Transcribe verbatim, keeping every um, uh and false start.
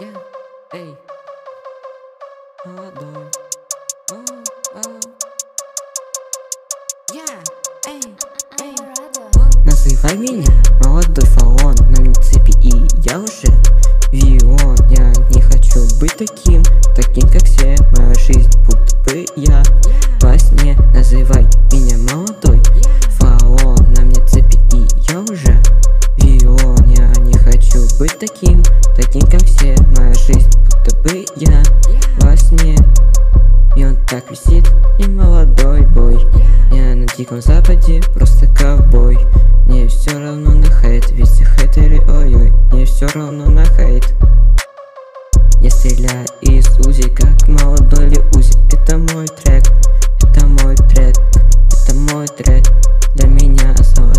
Yeah, эй, молодой. О, о. Yeah, эй, эй. Называй меня молодой фараон, на мне цепи и я уже вион. Я не хочу быть таким, таким как все. Моя жизнь будто бы я во сне. Называй меня молодой фараон, на мне цепи и я уже вион. Я не хочу быть таким, таким как все. Моя жизнь будто бы я во сне. И он так висит, и молодой бой. Я на диком западе, просто ковбой. Мне все равно на хейт, ведь все хейтеры, ой-ой. Мне все равно на хейт. Я стреляю из Узи, как молодой ли Узи. Это мой трек, это мой трек, это мой трек. Для меня золотой